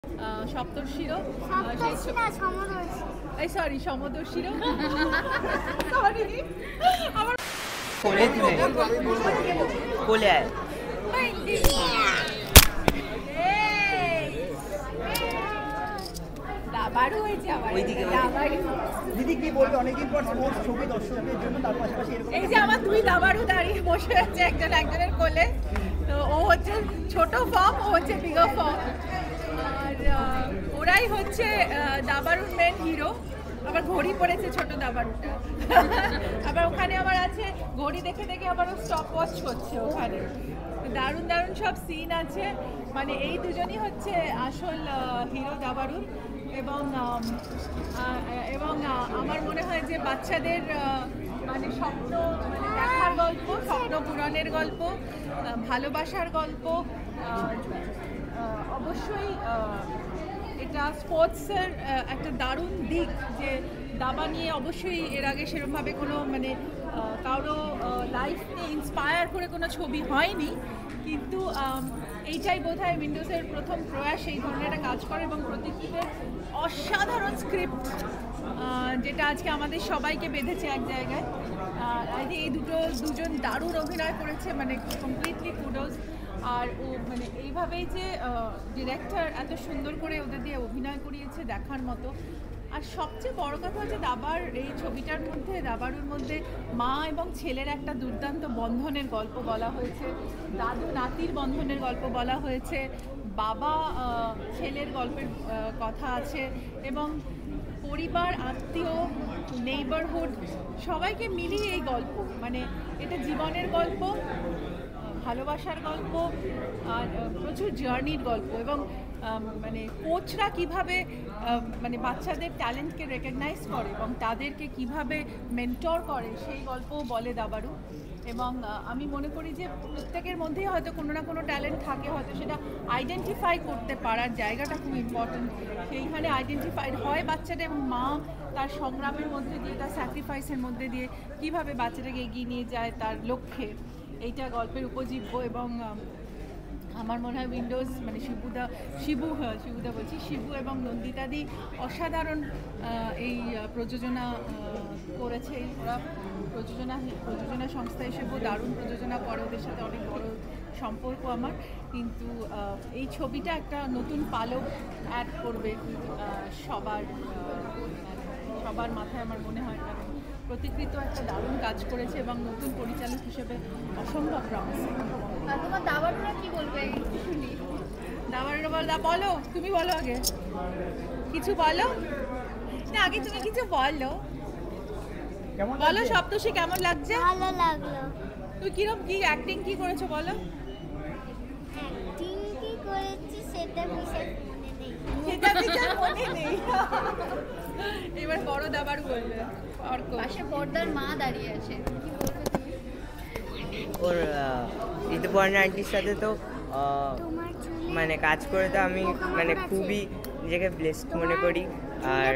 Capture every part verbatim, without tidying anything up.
সপ্তর্ষিরও এই sorry সমদর্শিরও sorry আমার কোলে দিলে কোলে আয় দাবারু হয়েছে আমার ওইদিকে দিদি কি বলবে অনেকদিন পর স্পোর্টস ছবি দর্শকদের জন্য তার পাশাপাশি এরকম এই যে আমার দুই দাবারু দাঁড়িয়ে বসে আছে একজন একজনের কোলে তো ও হচ্ছে ছোট ফর্ম ও হচ্ছে বিগার ফর্ম আর ওরাই হচ্ছে দাবারুর মেন হিরো আবার ঘড়ি পড়েছে ছোট দাবারুটা আবার ওখানে আবার আছে ঘড়ি দেখে দেখে আবার ও স্টপ ওয়াচ করছে ওখানে দারুণ দারুণ সব সিন আছে মানে এই দুজনই হচ্ছে আসল হিরো দাবারুর এবং এবং আমার মনে হয় যে বাচ্চাদের মানে স্বপ্ন মানে দেখার গল্প স্বপ্ন পূরণের গল্প ভালোবাসার গল্প অবশ্যই এটা স্পোর্টসের একটা দারুণ দিক যে দাবা নিয়ে অবশ্যই এর আগে সেরকমভাবে কোনো মানে কারো লাইফ নিয়ে ইন্সপায়ার করে কোনো ছবি হয়নি কিন্তু এইটাই বোধহয় উইন্ডোজের প্রথম প্রয়াস এই ধরনের একটা কাজ করে এবং প্রতিকৃতের অসাধারণ স্ক্রিপ্ট যেটা আজকে আমাদের সবাইকে বেঁধেছে এক জায়গায় আর এই দুটো দুজন দারুণ অভিনয় করেছে মানে কমপ্লিটলি কুডোজ আর ও মানে এইভাবেই যে ডিরেক্টর এত সুন্দর করে ওদের দিয়ে অভিনয় করিয়েছে দেখার মতো আর সবচেয়ে বড় কথা হচ্ছে দাবার এই ছবিটার মধ্যে দাবারুর মধ্যে মা এবং ছেলের একটা দুর্দান্ত বন্ধনের গল্প বলা হয়েছে দাদু নাতির বন্ধনের গল্প বলা হয়েছে বাবা ছেলের গল্পের কথা আছে এবং পরিবার আত্মীয় নেইবারহুড সবাইকে মিলিয়ে এই গল্প মানে এটা জীবনের গল্প ভালোবাসার গল্প আর প্রচুর জার্নির গল্প এবং মানে কোচরা কিভাবে মানে বাচ্চাদের ট্যালেন্টকে রেকগনাইজ করে এবং তাদেরকে কিভাবে মেন্টর করে সেই গল্পও বলে দাবারু এবং আমি মনে করি যে প্রত্যেকের মধ্যেই হয়তো কোনো না কোনো ট্যালেন্ট থাকে হয়তো সেটা আইডেন্টিফাই করতে পারার জায়গাটা খুব ইম্পর্টেন্ট সেইখানে আইডেন্টিফাইড হয় বাচ্চাটা এবং মা তার সংগ্রামের মধ্যে দিয়ে তার স্যাক্রিফাইসের মধ্যে দিয়ে কিভাবে বাচ্চাটাকে এগিয়ে নিয়ে যায় তার লক্ষ্যে এইটা গল্পের উপজীব্য এবং আমার মনে হয় উইন্ডোজ মানে শিবুদা শিবু শিবুদা বলছি শিবু এবং নন্দিতাদি অসাধারণ এই প্রযোজনা করেছে ওরা প্রযোজনা প্রযোজনা সংস্থা হিসেবেও দারুণ প্রযোজনা করে ওদের সাথে অনেক বড় সম্পর্ক আমার কিন্তু এই ছবিটা একটা নতুন পালক অ্যাড করবে সবার সবার মাথায় আমার মনে হয় কারণ প্রতিকৃত একটা দারুণ কাজ করেছে এবং নতুন পরিচালক হিসেবে অসম্ভব প্রমিসিং তোমার দাবারুরা কি বলবে শুনি দাবারুরা বলো বলো তুমি বলো আগে কিছু বলো না আগে তুমি কিছু বলো বলো সপ্তর্ষি কেমন লাগছে ভালো লাগলো তুই কিরকম কি অ্যাক্টিং কি করেছো বলো অ্যাক্টিং কি করেছি সেটা বিশেষ মনে নেই সেটা বিশেষ মনে নেই এবার বড় দাবারু বলবে আর পাশে পর্দার মা দাঁড়িয়ে আছে কি বলবে তুমি ওর ঋতুপর্ণা আন্টির সাথে তো মানে কাজ করে তো আমি মানে খুবই নিজেকে ব্লেসড মনে করি আর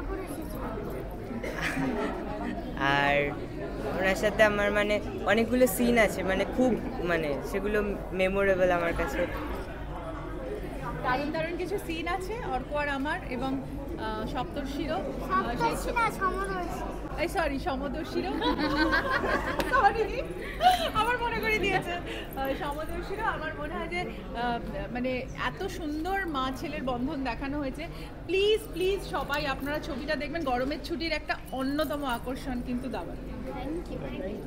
আর ওনার সাথে আমার মানে অনেকগুলো সিন আছে মানে খুব মানে সেগুলো মেমোরেবল আমার কাছে দারুণ দারুণ কিছু সিন আছে অর্ক আর আমার এবং সপ্তর্ষিরও এই সরি সমদর্শিরও সরি আমার মনে করে দিয়েছে সমদর্শিরও আমার মনে হয় যে মানে এত সুন্দর মা ছেলের বন্ধন দেখানো হয়েছে প্লিজ প্লিজ সবাই আপনারা ছবিটা দেখবেন গরমের ছুটির একটা অন্যতম আকর্ষণ কিন্তু দাবার থ্যাংক ইউ